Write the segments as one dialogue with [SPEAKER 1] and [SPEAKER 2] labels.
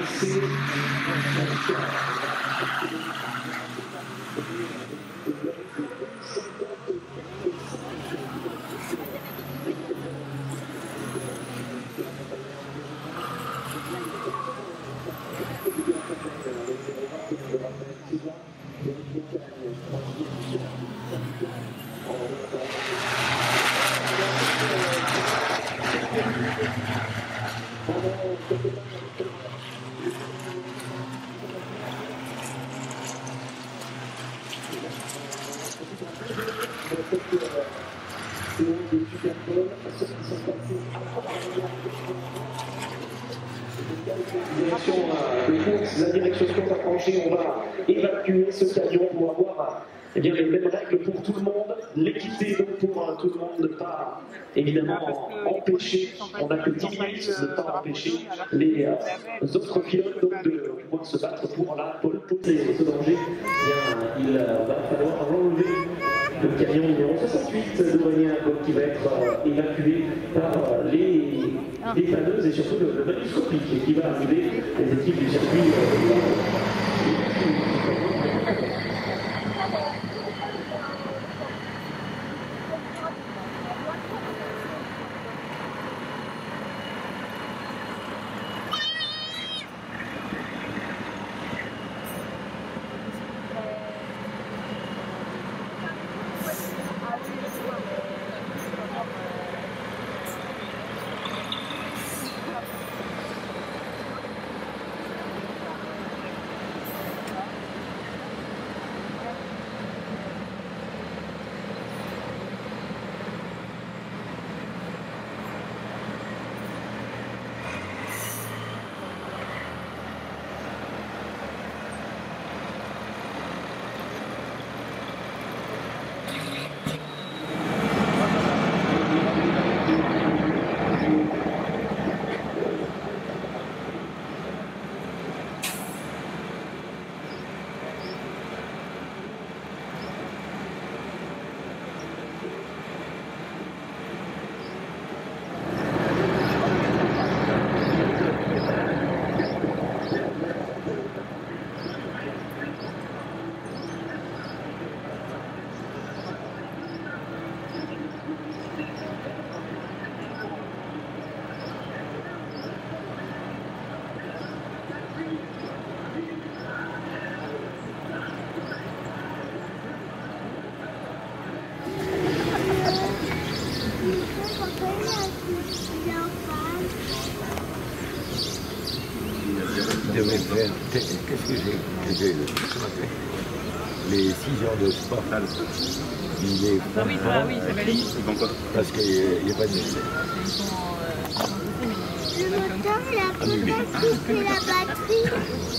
[SPEAKER 1] La direction sport a penché, on va évacuer ce camion pour avoir les mêmes règles pour tout le monde, l'équité donc pour tout le monde, ne pas évidemment empêcher, on n'a que 10 minutes, ne pas empêcher les autres pilotes donc, de pouvoir se battre pour la pole position. Ce danger, il va falloir enlever le camion numéro 68 de Moyen qui va être évacué par les dépanneuses et surtout le manuscopique qui va arriver les équipes du circuit.
[SPEAKER 2] devait faire, qu'est-ce que j'ai les 6 heures de sport, il est parce qu'il n'y a pas de décès.
[SPEAKER 3] Le moteur, il a plus de batterie, c'est la batterie.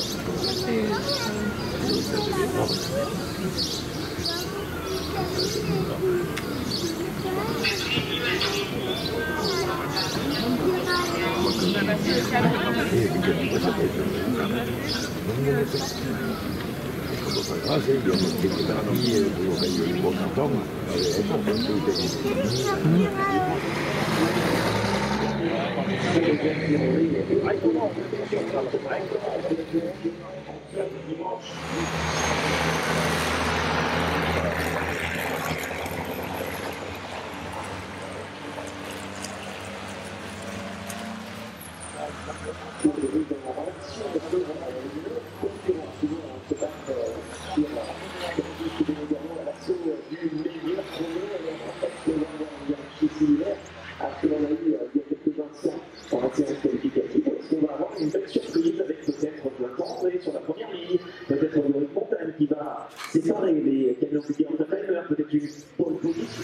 [SPEAKER 1] Séparer les camions qui en trailer, peut-être une pole position.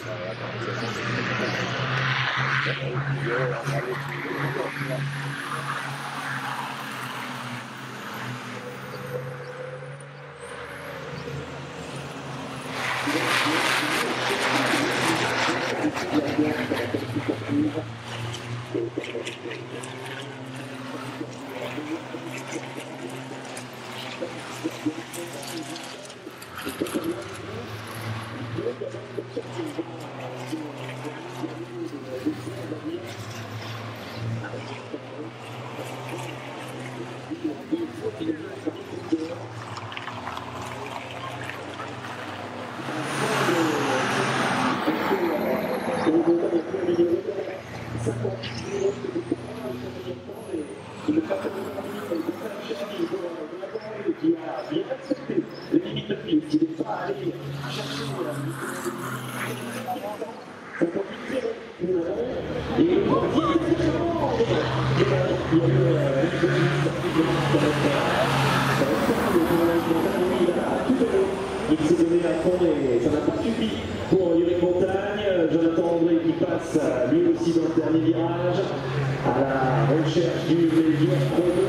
[SPEAKER 1] Il s'est donné à fond et ça n'a pas suffi pour Yuri Montagne. Jonathan André qui passe lui aussi dans le dernier virage à la recherche du meilleur chrono.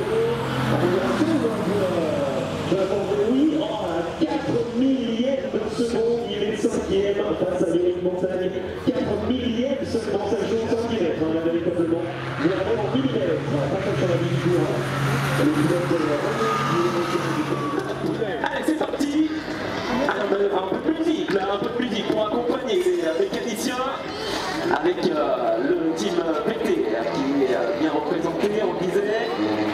[SPEAKER 1] Jonathan André, oui, en 4 millièmes de seconde, il est 5e face à Yuri Montagne. 4 millièmes seulement, ça joue en centimètres, hein, véritablement. Nous avons en millimètres, face à la victoire. Le pilote
[SPEAKER 4] Allez, c'est parti. Un peu plus vite pour accompagner les mécaniciens avec le team PT qui est bien représenté, on disait.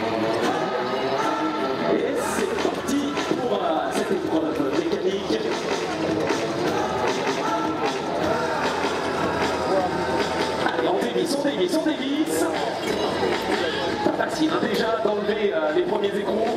[SPEAKER 4] Et c'est parti pour cette épreuve mécanique. Allez, on dévisse. Pas facile hein, déjà d'enlever les premiers écrous.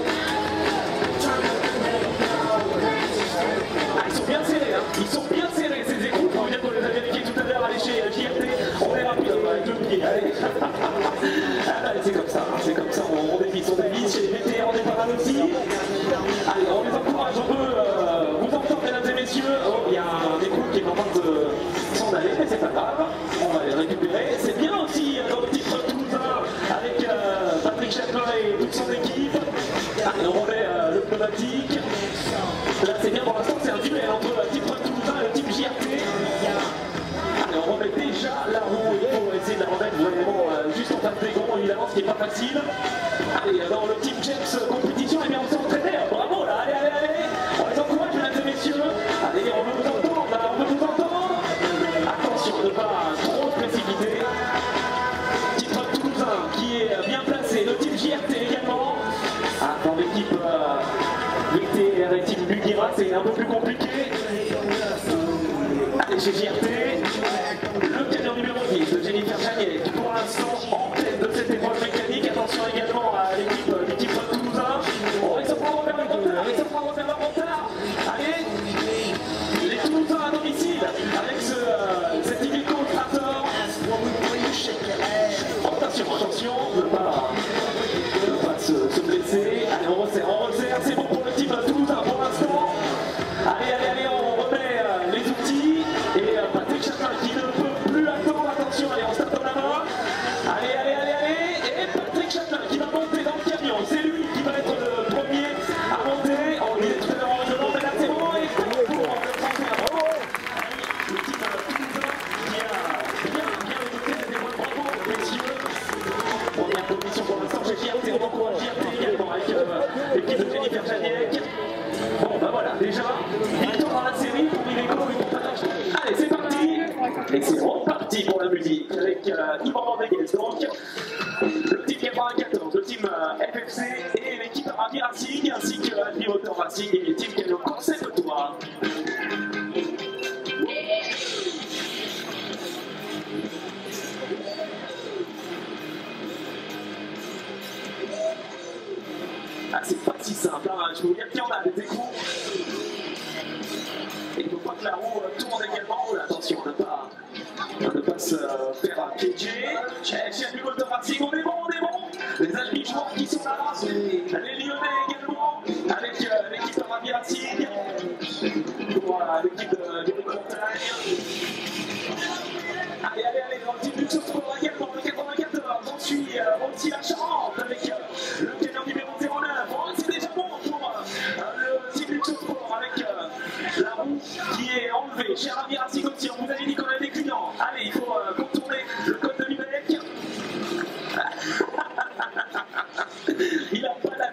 [SPEAKER 4] Ils sont bien serrés ces écrous, pour venir qu'on les a vérifiés tout à l'heure, aller chez JRT, on est rapide avec le pied, allez. Allez, c'est comme ça, on dévisse, chez les VT, on est pas mal aussi. Allez, on les encourage, on peut vous entendre mesdames et messieurs, il y a un écrou qui est en train de s'en aller, mais c'est pas grave, on va les récupérer. C'est bien aussi dans le titre Toulousain avec Patrick Châtelain et toute son équipe. Allez, on remet le pneumatique. Là c'est bien, pour l'instant c'est un duel entre le type Toulousain et le type JRT. Allez, on remet déjà la roue, il faut essayer de la remettre vraiment juste en face des gonds évidemment, ce qui n'est pas facile. Allez, dans le team James compétition, eh bien on s'est entraîné, bravo là, allez, on les encourage mesdames et messieurs. Allez, on veut vous entendre, là, on veut vous entendre. Attention de ne pas trop se précipiter. Titre Toulousain qui est bien placé, le type JRT également. Dans l'équipe VTR et team Bugira, c'est un peu plus compliqué. Allez, chez JRT, le camion numéro 10 de Jennifer Chagnet, qui pour l'instant en tête de cette épreuve mécanique. Attention également à l'équipe du type Toulousain. Oh, ils se prendront vers le retard, Allez, les Toulousains à domicile, avec cet illico Strator. Attention, ne pas se blesser. Allez, on resserre, c'est bon pour le team Toulousain pour l'instant. Allez, on remet les outils. Et Patrick Châtelain qui ne peut plus attendre. Attention, allez, on se tape dans la main. Allez. Et Patrick Châtelain qui va monter dans le camion. C'est lui qui va être le premier à monter. On le disait tout à l'heure, mais là c'est bon. Et pour le transfert. Le team Toulousain qui a bien écouté cette épreuve. Bravo, messieurs. Première position pour l'instant chez JRT. On encourage JRT également avec l'équipe de Jennifer Chagnet. Bon, bah voilà, déjà, victoire dans la série pour Iveco et pour Patrick. Allez, c'est parti. Et c'est reparti pour la musique avec Yvan Rodriguez, donc le team 94, le team FFC et l'équipe Ravi Racing, ainsi que Alpi Motor Racing et les teams Canot Concept Tour. Ah, c'est pas si simple, hein. Je peux vous dire qu'il y en a des écrous. Et il ne faut pas que la roue tourne également. Attention, on ne pas se faire piéger. Chez Alpi Motor Racing, on est bon. Les Albigeois qui sont là, les Lyonnais également, avec l'équipe Ravi Racing, pour l'équipe de Montagne. Allez, dans le team du Sport également, le 94, on suit aussi la Charente avec le camion numéro 09. Bon, c'est déjà bon pour le team du Sport avec la roue qui est enlevée. Chez Ravi Racing aussi, on vous avait dit qu'on avait des clients. Allez, il faut contourner le code de Lubeck. Il n'a pas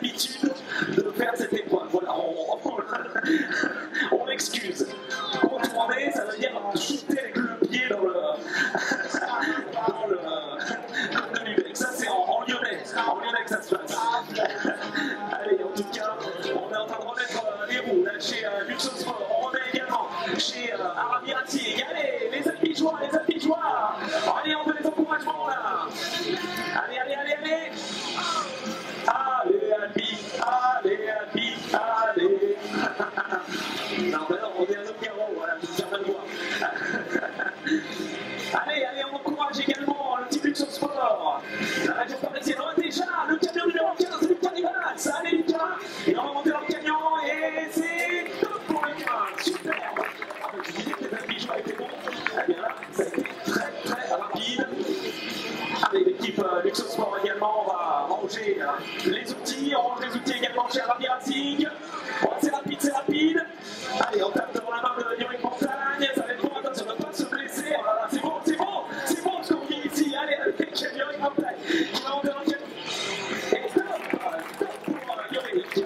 [SPEAKER 4] Luxo Sport également, on va ranger les outils, on range les outils également chez Arabi Racing. Bon, c'est rapide. Allez, on tape devant la main de Yorick Montagne, ça va être bon, attention, ne pas se blesser. Oh là là, c'est bon ce qu'on dit ici. Allez, avec Yorick Montagne qui va monter dans le camion. Et stop pour Yorick.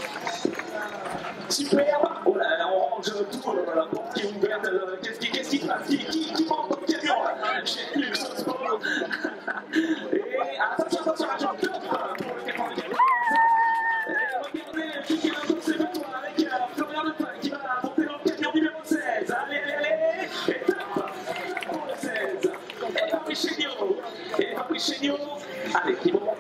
[SPEAKER 4] Superbe. Oh là là, on range tout, la porte qui est ouverte. Qu'est-ce qui se passe? Qui monte dans le camion là? Chez Luxo Sport. Et attention, la jambe top pour le 95. Et regardez qui est un peu ses victoires avec Florian Lepage qui va monter dans le camion numéro 16. Allez. Et top pour le 16. Et Fabrice Chéniaud. Allez, qui monte.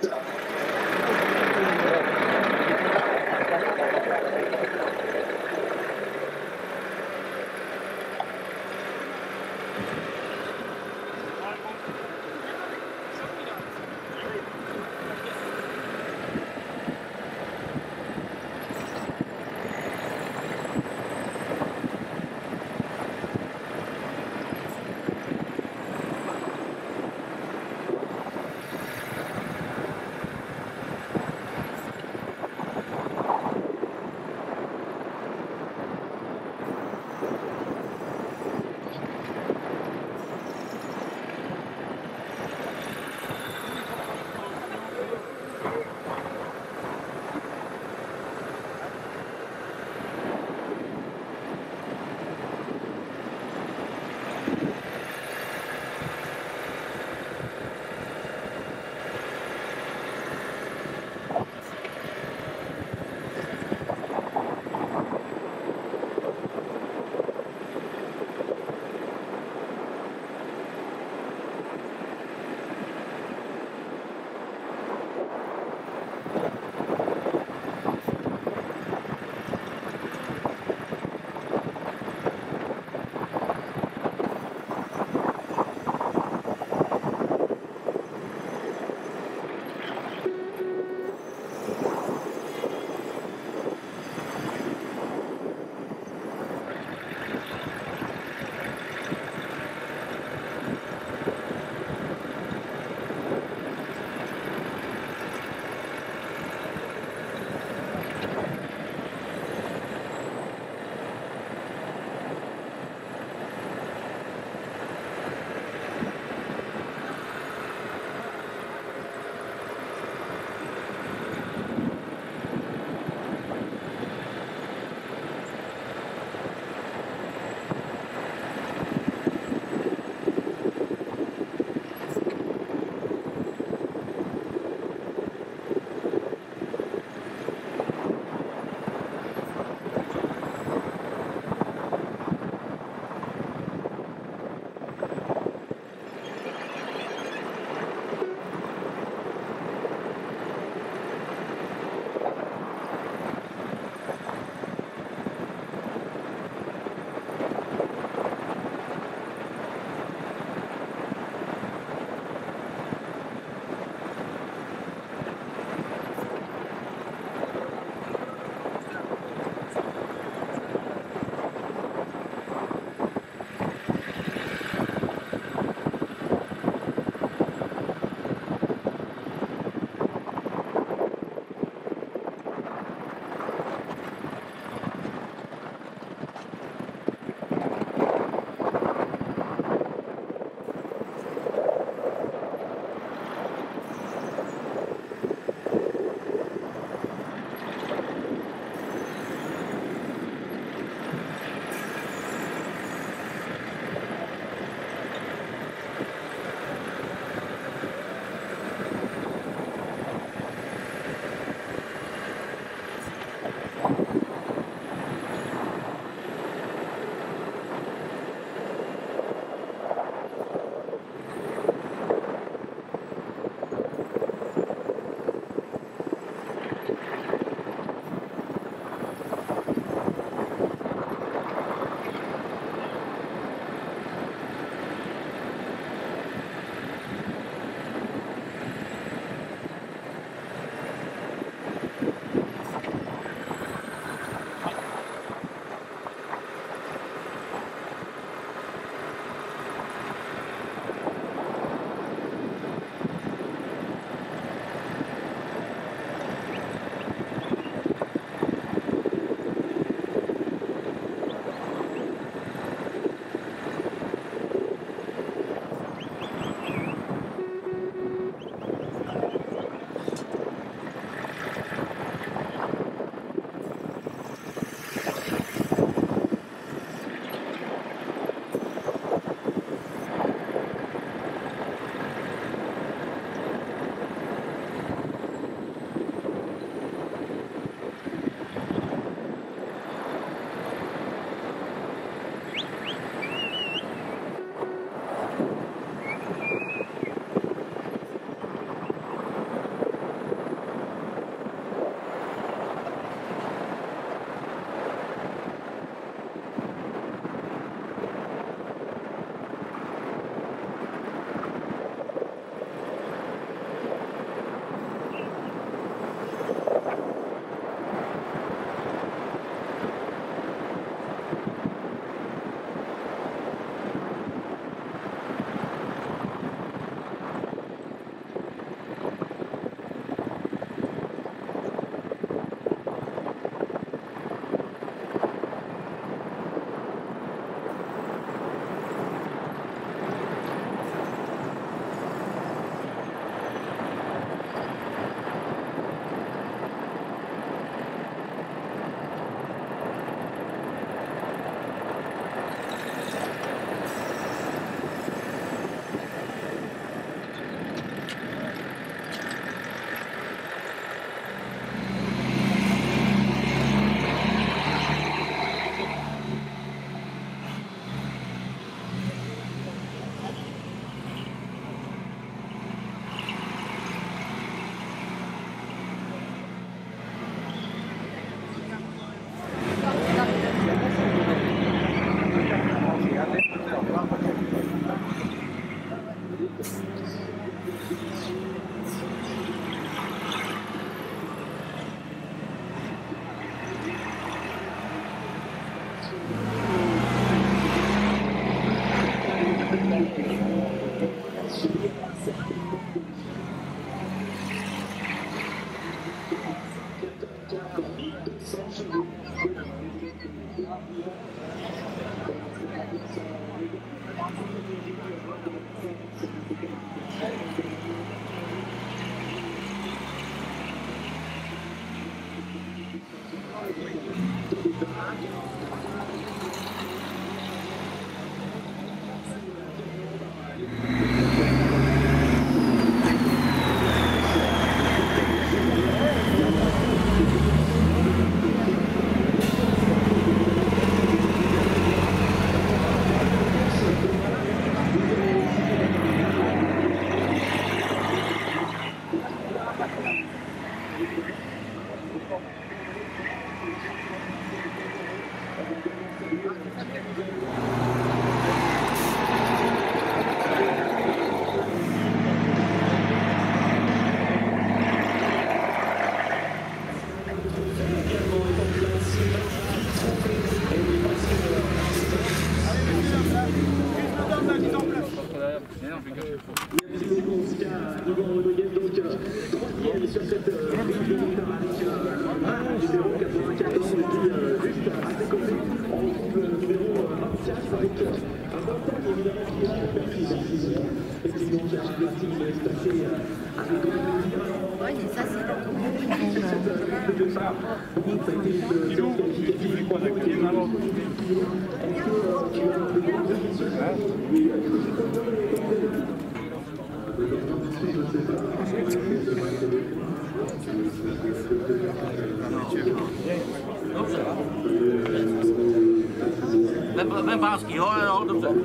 [SPEAKER 5] Même pas en ski, alors comme ça.
[SPEAKER 6] Ouais,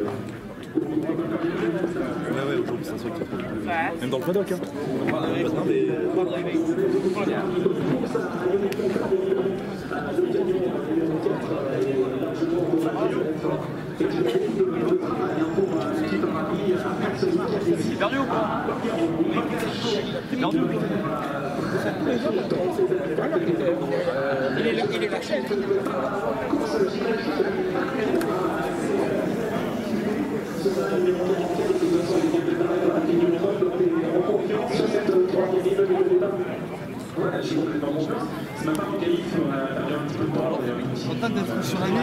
[SPEAKER 6] aujourd'hui c'est un truc. Même dans le paddock, hein. Non, mais...
[SPEAKER 5] T'es perdu ou pas? T'es perdu? Il est lâché.
[SPEAKER 4] Voilà, je suis complètement bon. Ce matin en qualif, on a perdu un petit peu de temps. On est
[SPEAKER 7] content d'être sur la ligne.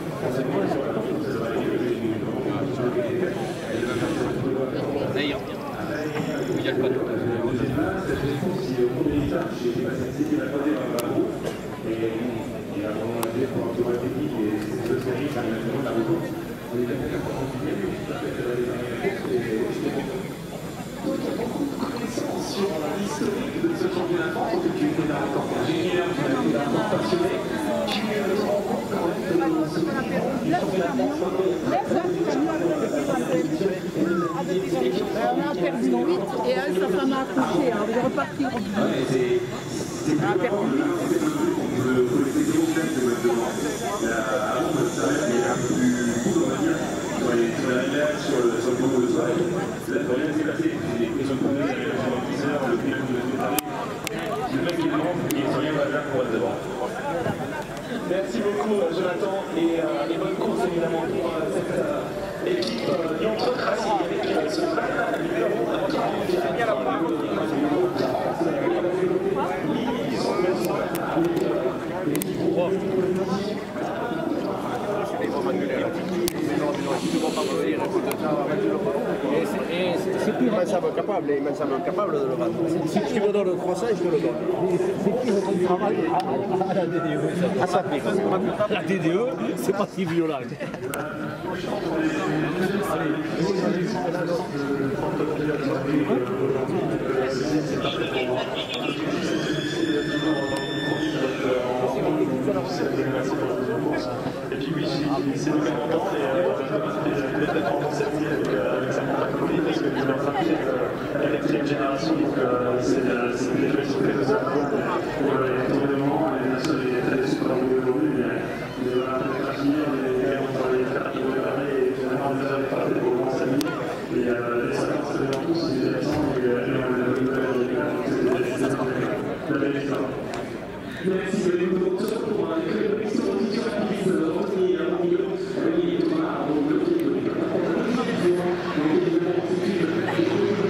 [SPEAKER 5] D'ailleurs, il y a le paddock.
[SPEAKER 4] Sur l'historique de ce championnat de France, tu étais là en tant qu'ingénieur, tu as été là passionné, tu te rends compte quand même de ce championnat de France.
[SPEAKER 8] On a perdu 8 et elle, sa femme a accouché, alors elle est repartie. On a perdu 8.
[SPEAKER 4] Sur le bureau de soirée, là, rien s'est passé. J'ai des questions de conduite, j'avais la climatiseur, le pilote de tarif. Le mec il demande, il est rien là pour être devant. Merci beaucoup Jonathan et bonne course évidemment pour cette équipe Yantre Racing avec ce Valna numéro 40. C'est bien la parole.
[SPEAKER 7] C'est plus capable de le battre. Si tu me donnes le croissant, je te le donne. C'est qui votre travail à la DDE? À sa pique. La DDE, c'est pas si violent.
[SPEAKER 4] Et puis oui, c'est le même temps et peut-être en cette année avec sa montre Covid parce que nous avons frappé la quatrième génération, donc c'est des jeux qui sont faits de ça pour les tournements et les super aujourd'hui, mais voilà, peut-être affinir, mais on va les faire préparer et finalement on les a préparés pour le samedi et les 50 c'est devant tous, c'est intéressant et on a la belle histoire. Merci, nous sommes pour une exposition rapide retenue au milieu de Thomas, au bloqué de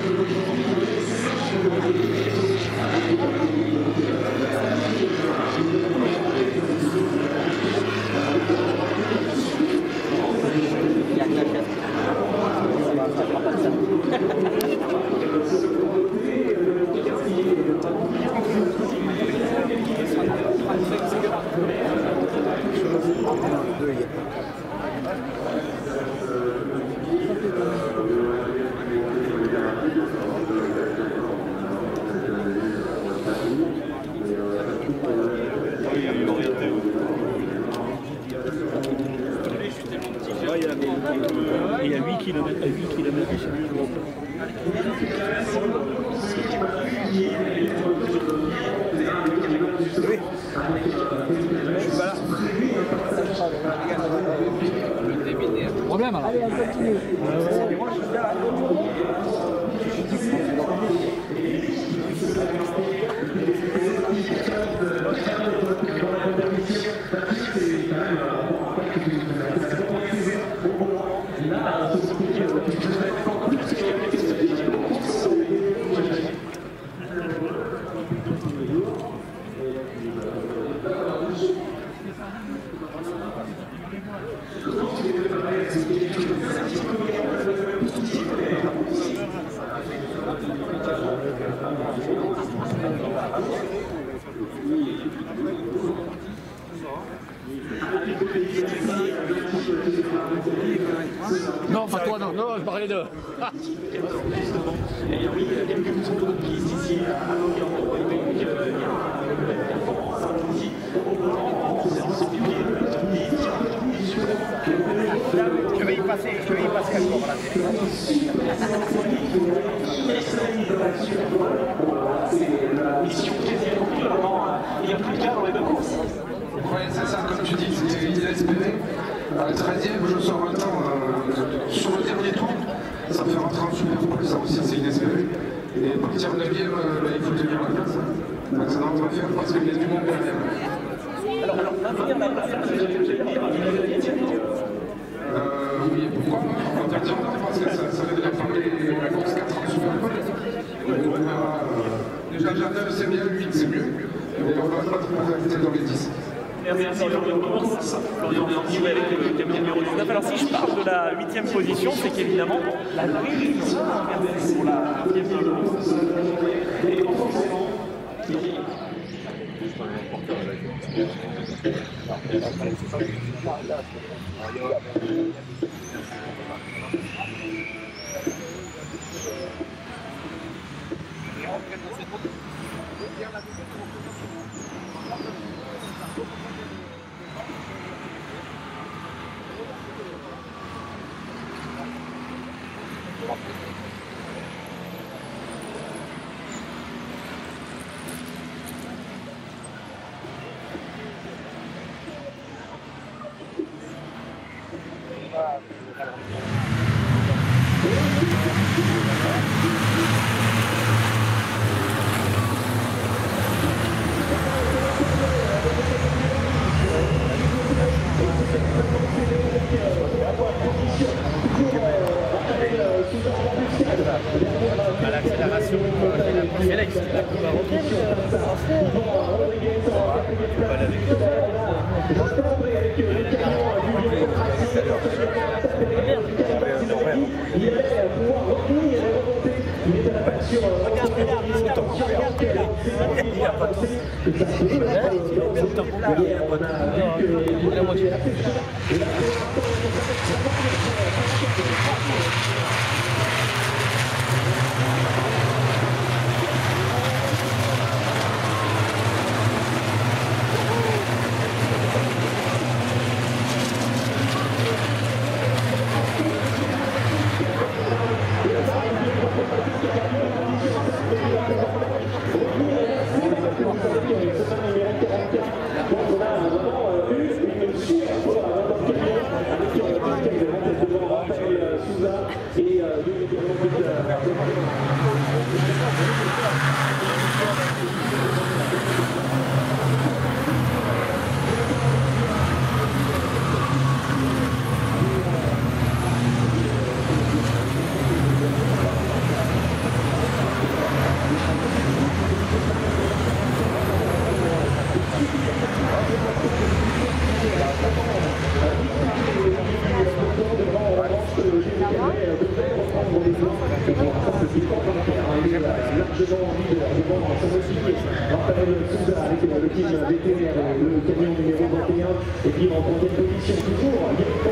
[SPEAKER 6] km, à 8 km de chez lui.
[SPEAKER 7] Oui. Je suis pas là.
[SPEAKER 5] Problème alors.
[SPEAKER 8] Allez, on continue.
[SPEAKER 5] Non, pas toi, non.
[SPEAKER 7] Non, je parlais de.
[SPEAKER 1] Et oui, il y a quelques photos qui sont ici à l'environnement. Donc, il y a ici, c'est publié.
[SPEAKER 7] Je vais y passer encore là.
[SPEAKER 1] C'est la mission quasi accomplie. Il n'y a plus de cas dans les deux courses.
[SPEAKER 9] Oui, c'est ça, comme tu dis, c'est inespéré. Le 13e, je sors maintenant sur le dernier tour. Ça fait rentrer en super pole, ça aussi c'est inespéré. Et partir 9e, il faut tenir la place. Donc ça doit faire parce qu'il y a du monde derrière. Oui, pourquoi pas? On va dire parce que ça veut dire faire la course 4 ans super pole. On verra. Déjà 9 c'est bien, 8 c'est mieux. Et on va pas trop rester dans les 10.
[SPEAKER 4] Merci Florian. Florian Bianchi avec le camion numéro 19. Alors si je parle de la 8e position, c'est qu'évidemment la grille pour la 9e position.
[SPEAKER 7] À l'accélération, Félix, la coupe à
[SPEAKER 1] Et puis en troisième position toujours, il y a une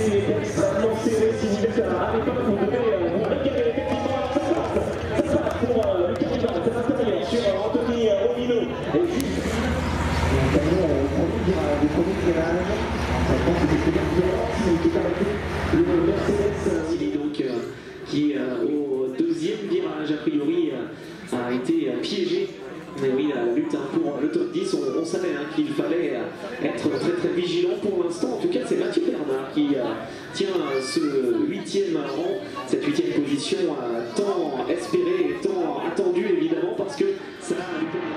[SPEAKER 1] c'est extrêmement serré si vous êtes à l'époque, vous devez vous régaler effectivement. Ça se passe pour le Camion de l'intérieur sur Anthony Romino. Et juste le camion au premier virage, je pense que c'est bien violent qui est arrêté. Le Mercedes, il est donc qui au deuxième virage a priori a été piégé. Mais oui, la lutte pour le top 10, on savait qu'il fallait être très très vigilant pour l'instant. En tout cas, c'est Mathieu Bernard qui tient ce 8e rang, cette 8e position tant espérée et tant attendue évidemment parce que ça a lui permis.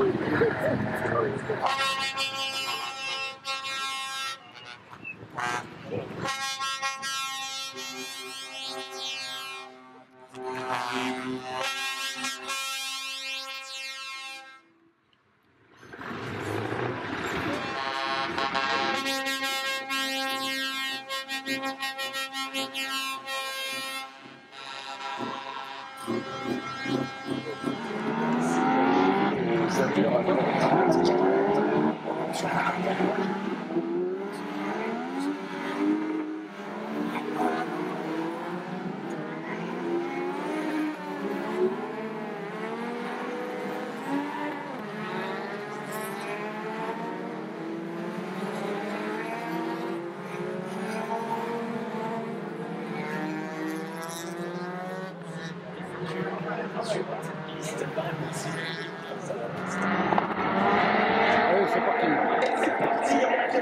[SPEAKER 7] Allez, c'est parti.
[SPEAKER 1] C'est parti,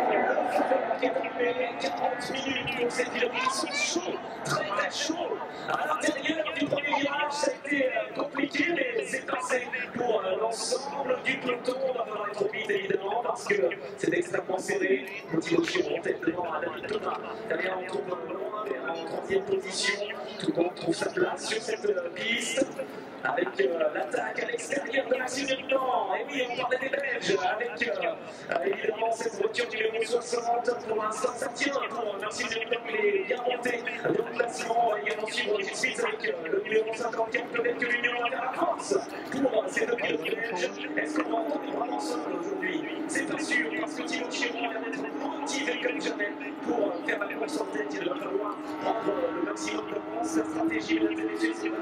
[SPEAKER 1] après 40 minutes pour cette virage chaud, très très chaud. À l'intérieur du premier virage, ça a été compliqué, mais c'est passé pour l'ensemble du peloton. On va falloir être trop vite évidemment parce que c'est extrêmement serré. Petit Chiron en tête devant David Thomas. Derrière, on trouve loin vers en 30e position. Tout le monde trouve sa place sur cette piste. Avec l'attaque à l'extérieur de Maxime Duplan. Et oui, on parlait des Belges avec évidemment cette voiture numéro 60. Pour l'instant, ça tient pour Maxime Duplan. Il est bien monté dans le classement. Également suivre tout de suite avec le numéro 54. Peut-être que l'Union va faire la force pour ces deux pilotes belges. Est-ce qu'on va entendre vraiment ensemble aujourd'hui? C'est pas sûr parce que Thibaut Chiron a l'air d'être motivé comme jamais pour faire la course en tête. Il va falloir prendre le maximum d'avance. La stratégie de la télévision, c'est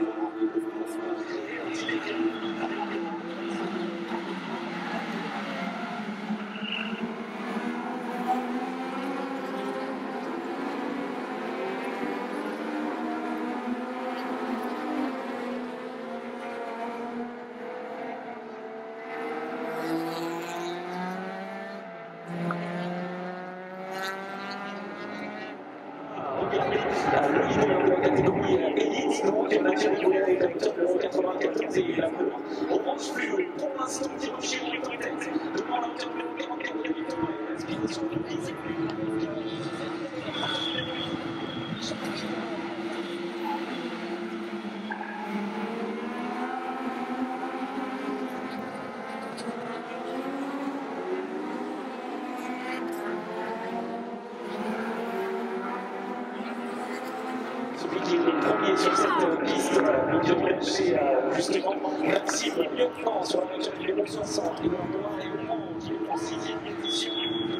[SPEAKER 1] le leader de la catégorie élite, donc Mathieu Moulet est avec le 94 et il a orange fluo. Pour l'instant, Thibaut Chiron est en tête devant l'auteur numéro 44 et l'inspiration de Lise. Premier sur cette piste, c'est justement Maxime Lieutenant sur la voiture numéro 60. Il est en noir et orange, il est en 6e position.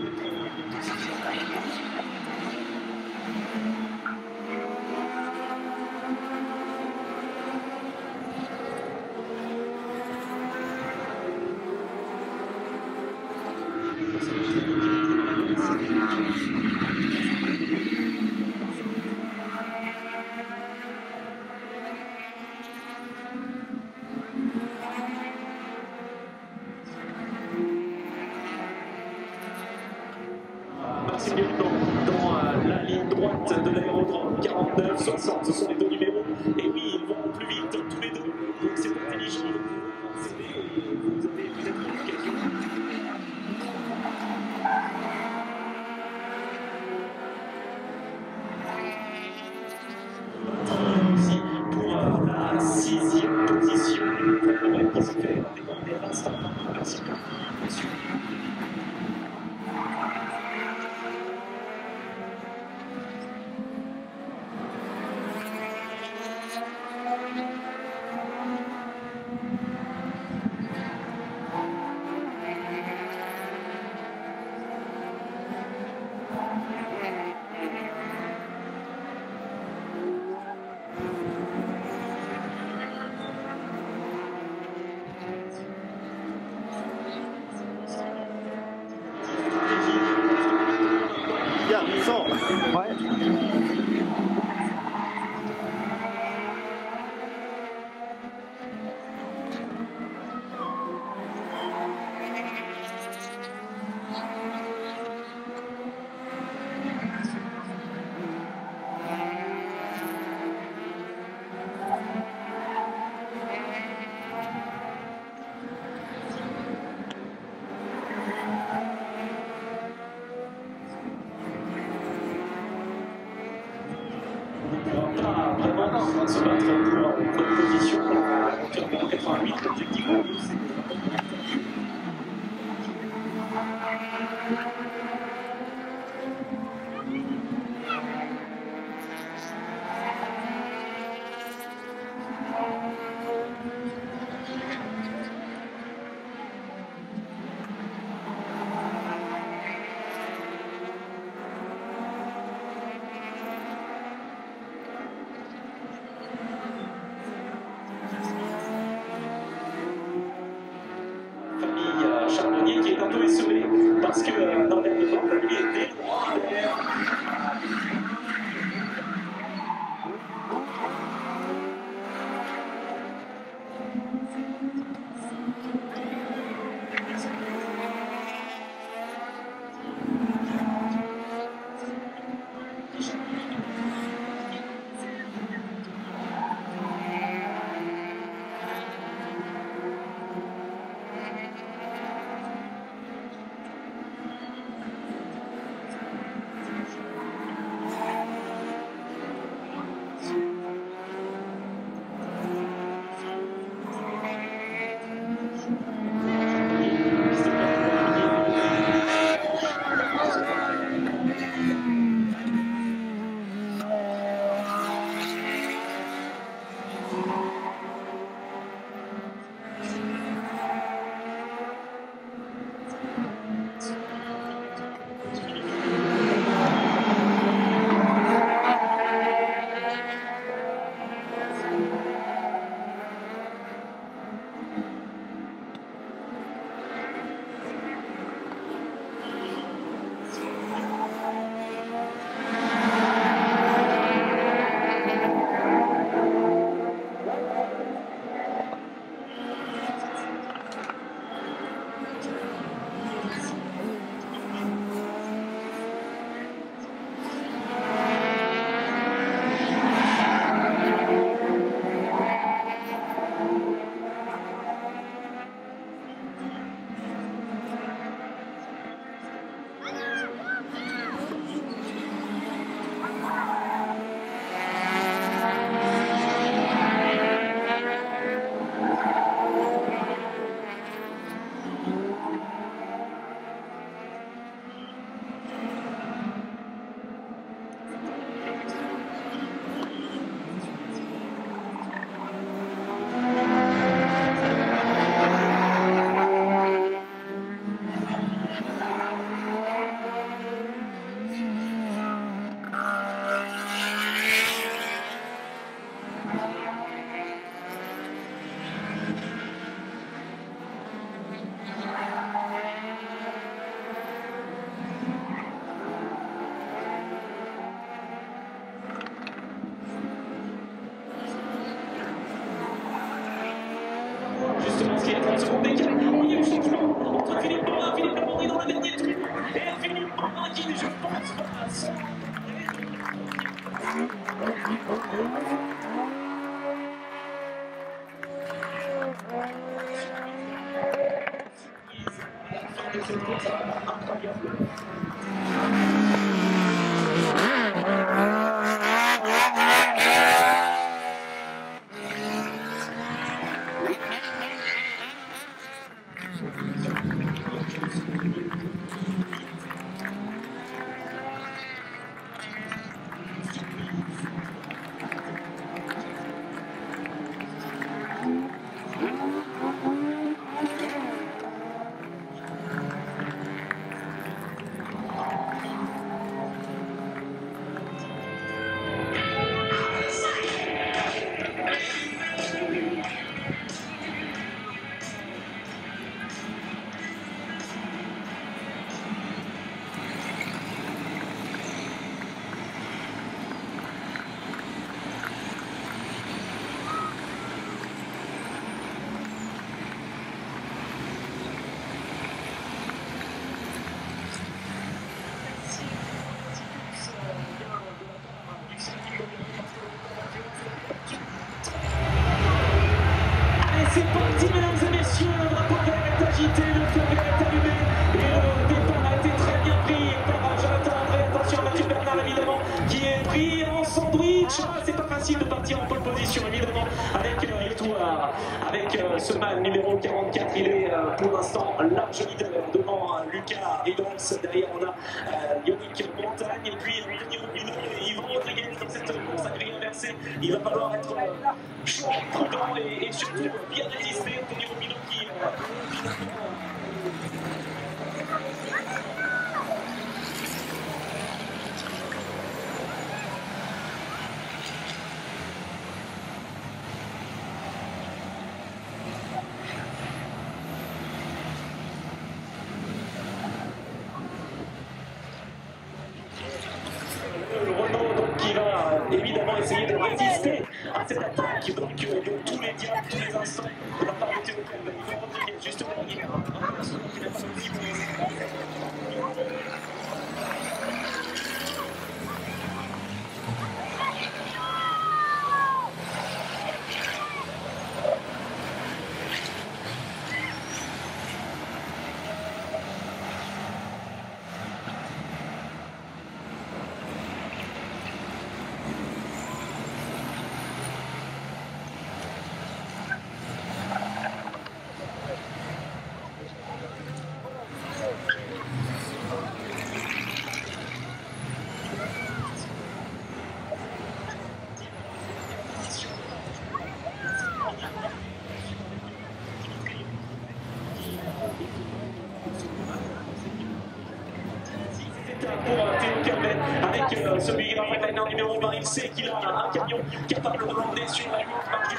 [SPEAKER 1] Maxime Lieutenant dans la ligne droite de l'aérodrome 49-60, ce sont les deux numéros. Et oui, ils vont plus vite tous les deux. Donc c'est intelligent de pouvoir accéder. Vous avez peut-être l'occasion. Aussi pour la 6e position. Qui se fait demander à l'instant. Merci. Merci.
[SPEAKER 4] train de se battre pour en bonne position dans la voiture numéro 88, l'objectif pour nous. Charbonnier qui est un peu esselé parce que dans l'air de vent, la nuit était justement ce qui est en train de se compliquer. Il y a eu changement entre Philippe Bourdin, Philippe Labandé dans le dernier tour. Et Philippe Bourdin qui, je pense, passe. La fin de cette course incroyable. C'est parti, mesdames et messieurs, le drapeau vert est agité, le feu vert est allumé et le départ a été très bien pris par Jonathan André. Attention à Mathieu Bernard évidemment qui est pris en sandwich.
[SPEAKER 1] c'est pas facile de partir en pole position, évidemment, avec l'Étoile, avec ce mâle numéro 44, il est pour l'instant large leader devant Lucas et donc derrière on a Yannick Montagne et puis Denis Robineau et Yvan Rodriguez dans cette course à grille inversée. Il va falloir être chaud, prudent et surtout bien résister. Denis Robineau qui évidemment essayer de résister à cette attaque donc de tous les diables, tous les instants de la part de Théo Clem. Il va Rodriguez juste derrière. Pour Théo Calvet avec celui qui va numéro 20, il sait qu'il a un camion capable de l'emmener sur la ligne.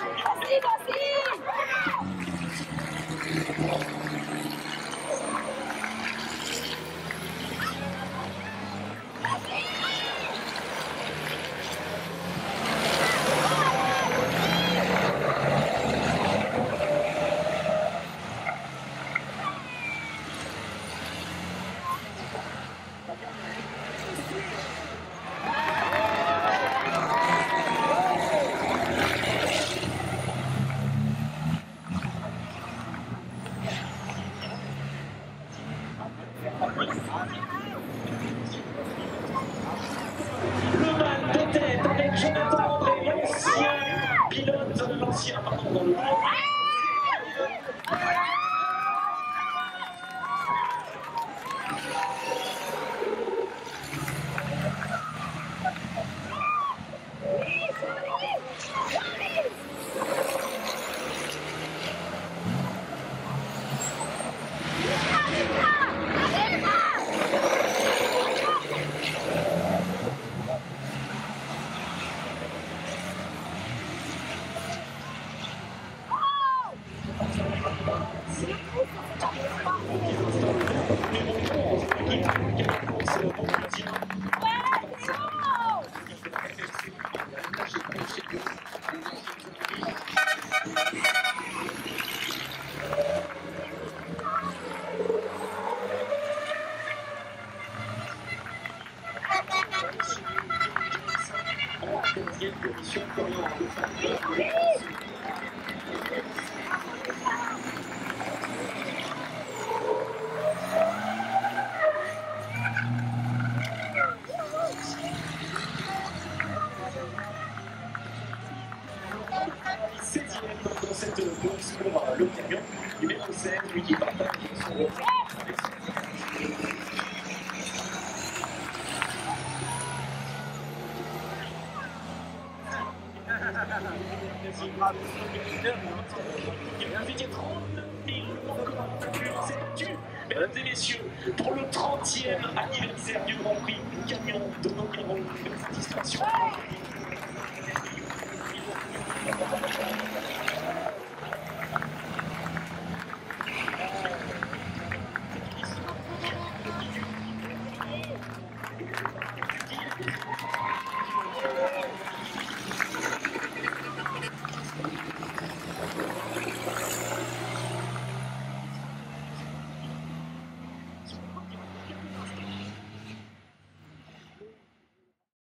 [SPEAKER 1] Le mal de tête avec Jonathan André, l'ancien pilote, l'ancien, pardon, dans le dans cette course pour le camion numéro 16, lui qui partage son repas avec son mesdames et messieurs, pour le 30e anniversaire du Grand Prix du camion de Nogaro, une satisfaction.